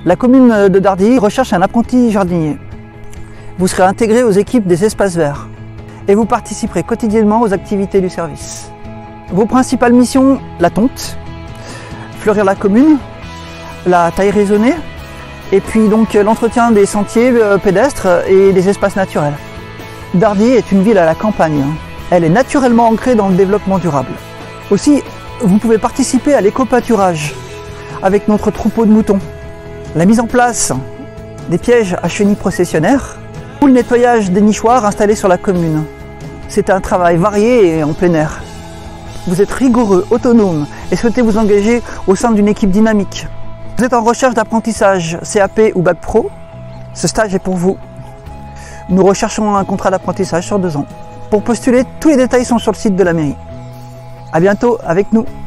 La commune de Dardilly recherche un apprenti jardinier. Vous serez intégré aux équipes des espaces verts et vous participerez quotidiennement aux activités du service. Vos principales missions, la tonte, fleurir la commune, la taille raisonnée et puis donc l'entretien des sentiers pédestres et des espaces naturels. Dardilly est une ville à la campagne. Elle est naturellement ancrée dans le développement durable. Aussi, vous pouvez participer à l'éco-pâturage avec notre troupeau de moutons. La mise en place des pièges à chenilles processionnaires ou le nettoyage des nichoirs installés sur la commune. C'est un travail varié et en plein air. Vous êtes rigoureux, autonome et souhaitez vous engager au sein d'une équipe dynamique. Vous êtes en recherche d'apprentissage CAP ou Bac Pro. Ce stage est pour vous. Nous recherchons un contrat d'apprentissage sur 2 ans. Pour postuler, tous les détails sont sur le site de la mairie. À bientôt avec nous.